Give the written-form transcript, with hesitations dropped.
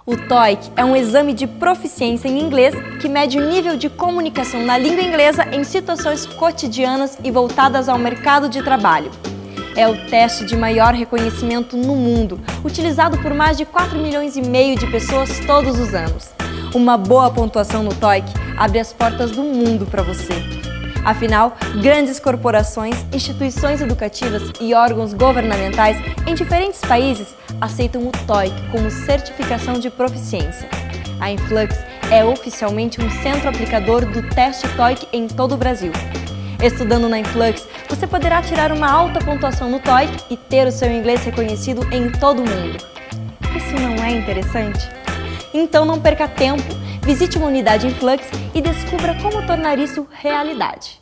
O TOEIC é um exame de proficiência em inglês que mede o nível de comunicação na língua inglesa em situações cotidianas e voltadas ao mercado de trabalho. É o teste de maior reconhecimento no mundo, utilizado por mais de 4,5 milhões de pessoas todos os anos. Uma boa pontuação no TOEIC abre as portas do mundo para você. Afinal, grandes corporações, instituições educativas e órgãos governamentais em diferentes países aceitam o TOEIC como certificação de proficiência. A Influx é oficialmente um centro aplicador do teste TOEIC em todo o Brasil. Estudando na Influx, você poderá tirar uma alta pontuação no TOEIC e ter o seu inglês reconhecido em todo o mundo. Isso não é interessante? Então não perca tempo! Visite uma unidade Influx e descubra como tornar isso realidade.